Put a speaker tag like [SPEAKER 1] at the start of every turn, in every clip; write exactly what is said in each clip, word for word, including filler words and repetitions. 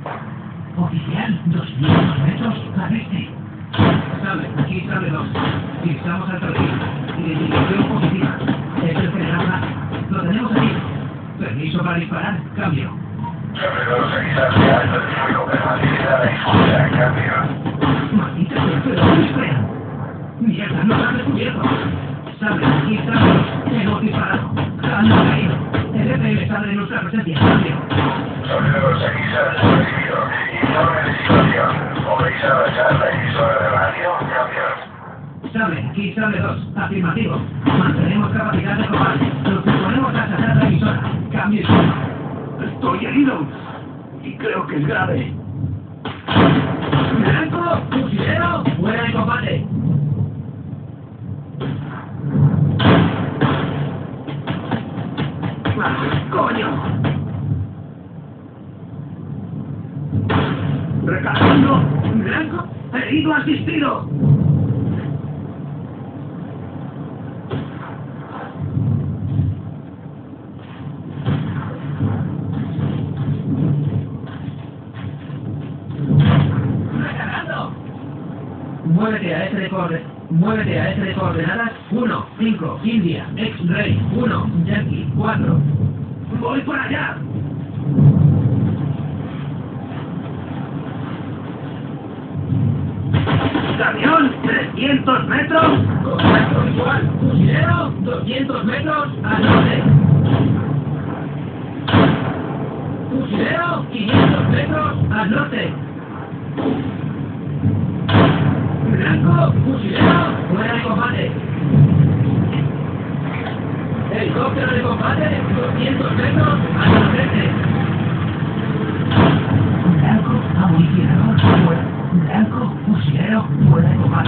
[SPEAKER 1] Oficial, doscientos metros al este.
[SPEAKER 2] Sable, aquí sable dos. Pisamos al perfil. Identificación positiva. Es el general Black. Lo tenemos aquí. Permiso para disparar. Cambio.
[SPEAKER 3] Sobre dos, aquí sable alto el fuego, permanece a la difusión. Cambio.
[SPEAKER 2] Maldita sea, pero no disparan. Mierda, nos han descubierto. Sable, aquí sable dos. Hemos disparado. Han caído. El F M sabe de nuestra presencia. Cambio.
[SPEAKER 3] Sobre dos, aquí sable recibido. Informe de situación. ¿Podéis avanzar la emisora de radio? Cambio.
[SPEAKER 2] Sable, aquí sable dos. Afirmativo. Mantenemos capacidad de combate. Nos disponemos a sacar la emisora. Cambio y suma.
[SPEAKER 4] Estoy herido. Y creo que es grave.
[SPEAKER 2] ¡Blanco! ¡Fusilero! ¡Fuera de combate!
[SPEAKER 4] ¡Ah, coño! ¡Recargando! ¡Blanco! ¡Herido asistido!
[SPEAKER 2] Muévete a este de coordenadas. Muévete a este de coordenadas. uno, cinco, India, X-Ray, uno, Yankee, cuatro.
[SPEAKER 4] ¡Voy por allá! ¡Camión! ¡trescientos metros!
[SPEAKER 2] Contacto visual. Fusilero, doscientos metros al norte. Fusilero, quinientos metros al norte. Blanco, fusilero, fuera de combate. Helicóptero de combate, doscientos metros al noreste.
[SPEAKER 1] Blanco, amunicionador, fuera. Blanco, fusilero, fuera de combate.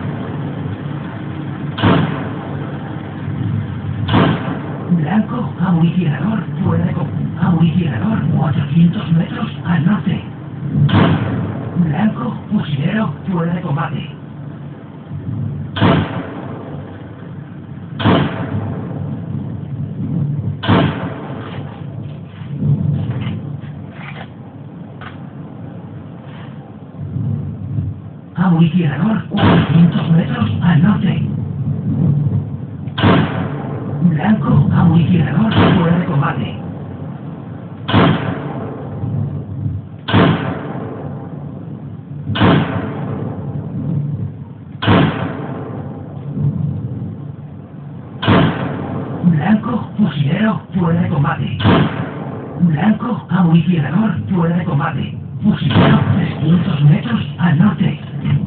[SPEAKER 1] Blanco, amunicionador, fuera de combate. Amunicionador, cuatrocientos metros al norte. Blanco, fusilero, fuera de combate. Amunicionador, cuatrocientos metros al norte. Blanco, amunicionador, fuera de combate. Blanco, fusilero, fuera de combate. Blanco, amunicionador, fuera de combate. Fusilero, trescientos metros al norte.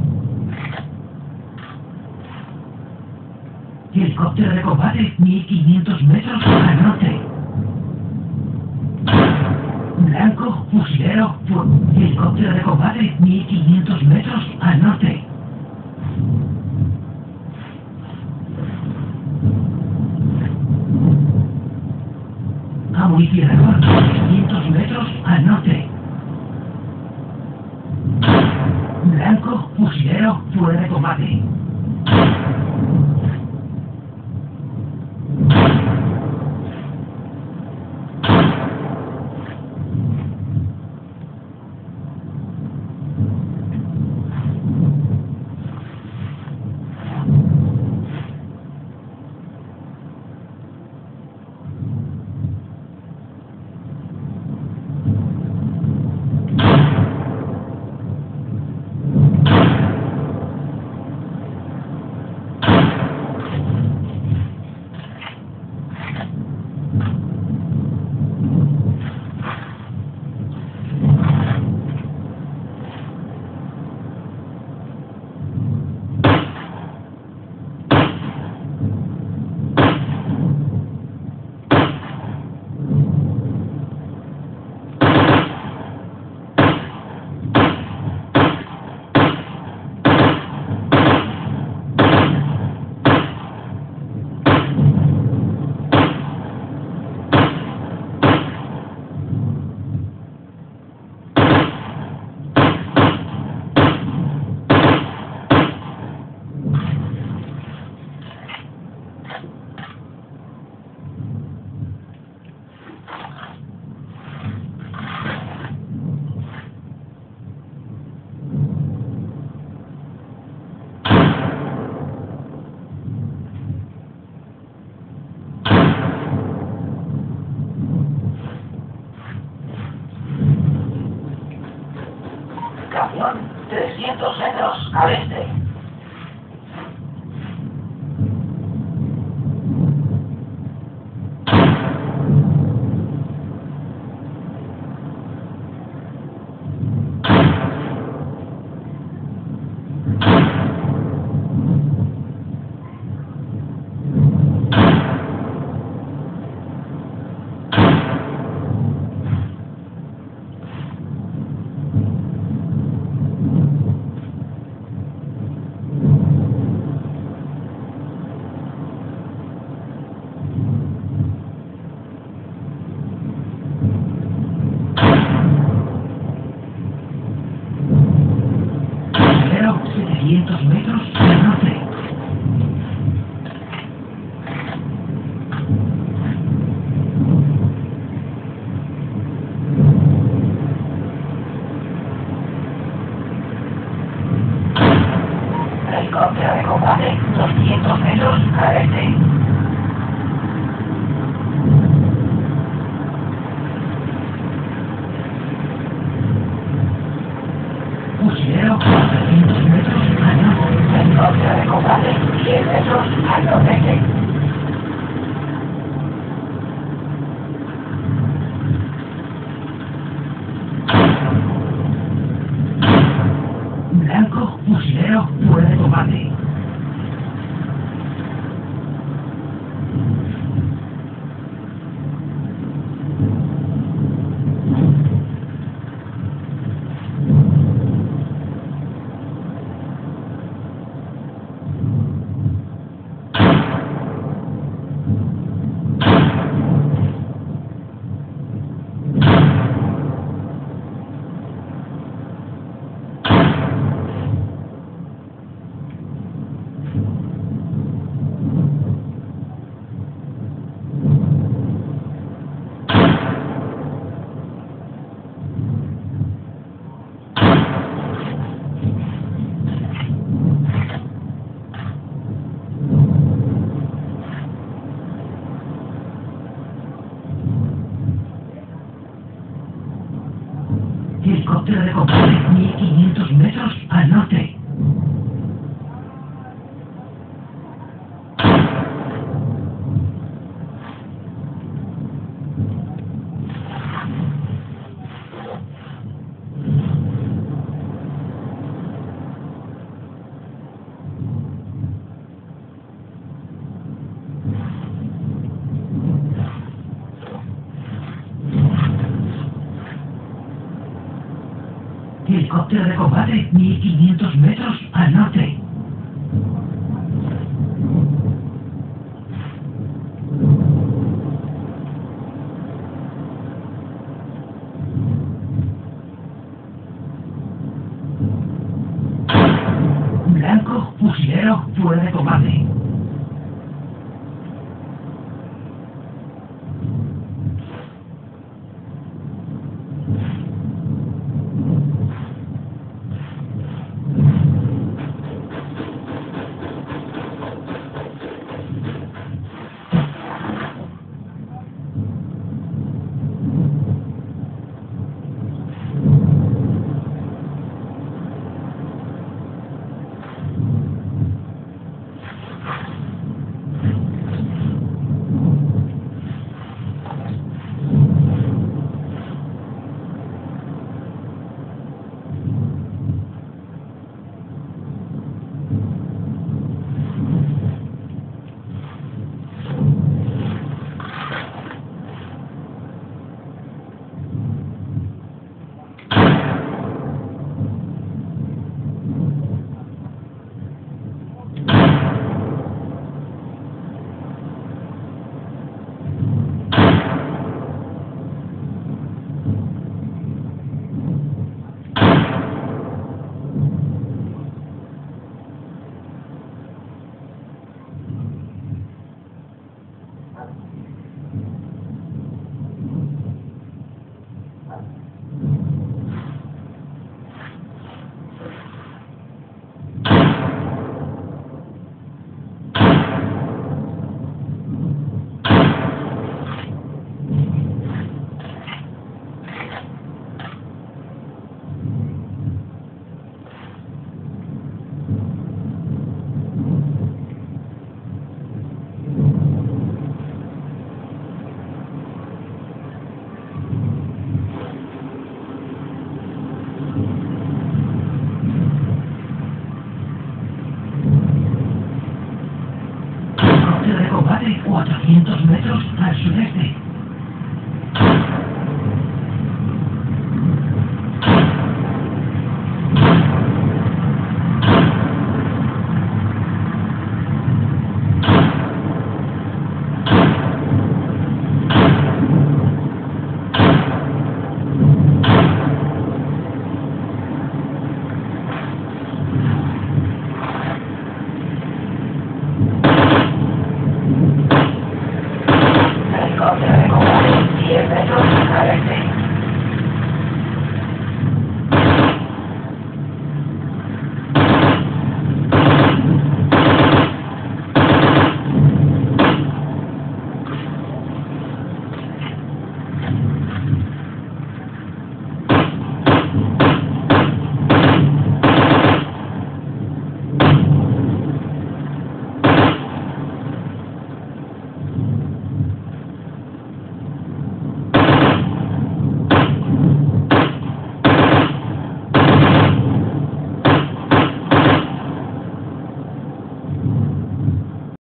[SPEAKER 1] Helicóptero de combate, mil quinientos metros al norte. Blanco, fusilero, fu helicóptero de combate, mil quinientos metros al norte. Amunicionador, trescientos metros al norte. Blanco, fusilero, fuera de combate. quinientos metros al este. setecientos metros al norte. Helicóptero de combate, doscientos metros al este. Fusilero, cuatrocientos metros al norte. Helicóptero de combate, cien metros al nordeste. Blanco, fusilero, fuera de combate. Helicóptero de combate, mil quinientos metros al norte. Helicóptero de combate, mil quinientos metros al norte. Blanco, fusilero, fuera de combate.